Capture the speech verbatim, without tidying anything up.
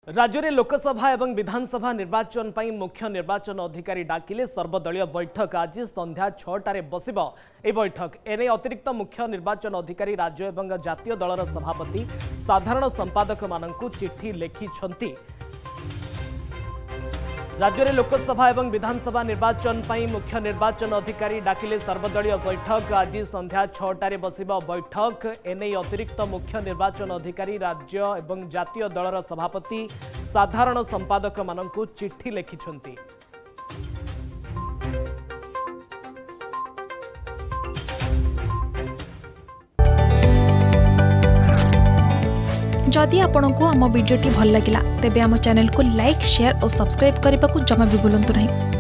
राज्य में लोकसभा एवं विधानसभा निर्वाचन पर मुख्य निर्वाचन अधिकारी डाकिले सर्वदलीय बैठक आज संध्या छटार बस बैठक एने अतिरिक्त मुख्य निर्वाचन अधिकारी राज्य एवं जातीय दलर सभापति साधारण संपादक मानकु चिट्ठी लिखिछंती। राज्य में लोकसभा एवं विधानसभा निर्वाचन पर मुख्य निर्वाचन अधिकारी डाकिले सर्वदलीय बैठक आज संध्या छटार बस बैठक एने अतिरिक्त मुख्य निर्वाचन अधिकारी राज्य एवं जातीय दलर सभापति साधारण संपादक मानकु चिट्ठी लिखिछंती। जदि आपंक आम भिडी भल लगा तेब आम चैनल को लाइक शेयर और सब्सक्राइब करने को जमा भी भूलु नहीं।